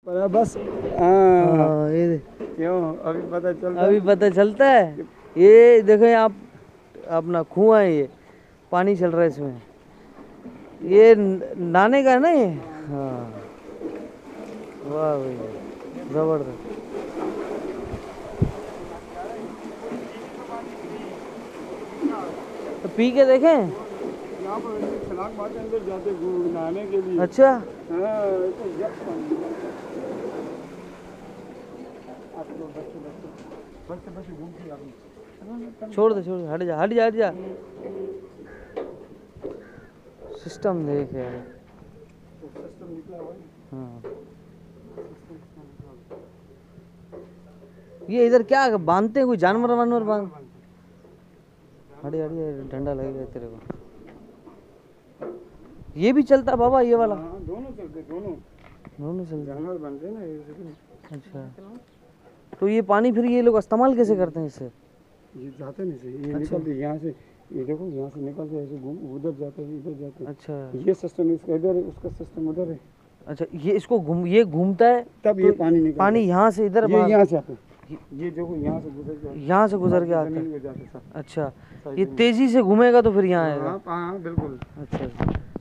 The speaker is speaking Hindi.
बस हाँ ये क्यों अभी पता चलता है। ये देखो यहाँ अपना कुआं है, ये पानी चल रहा है इसमें, ये नहाने का है ना ये। हाँ वाह भैया जबरदस्त। तो पी के देखें। यहाँ पर छलांग मार के अंदर जाते नहाने के लिए। अच्छा हाँ बस घूम के छोड़ दे हट जा हट जा हट जा। सिस्टम देख यार। सिस्टम निकला हुआ है। हाँ ये इधर क्या बांधते हैं, कोई जानवर वानवर बांध। हटे हटे डंडा लगेगा तेरे को। ये भी चलता है बाबा ये वाला। हाँ दोनों चलते दोनों चलते जानवर बनते ना ये। अच्छा तो ये पानी फिर ये लोग इस्तेमाल कैसे करते हैं इससे। ये जाते नहीं सही, ये अच्छा। निकलते यहाँ से, ये देखो यहाँ से निकलते ऐसे घूम उधर जाते हैं इधर जाते हैं। अच्छा ये सिस्टम इसका इधर है, उसका सिस्टम उधर है। अच्छा ये इसको ये घूमता है तब तो ये पानी निकलता है। पानी यहाँ से इधर ये यहाँ से आता है, ये देखो यहाँ से गुजर जाता है, यहाँ से गुजर के आता जमीन है। में जाते सब। अच्छा ये तेजी से घूमेगा तो फिर यहाँ आएगा। हाँ हाँ बिल्कुल। अच्छा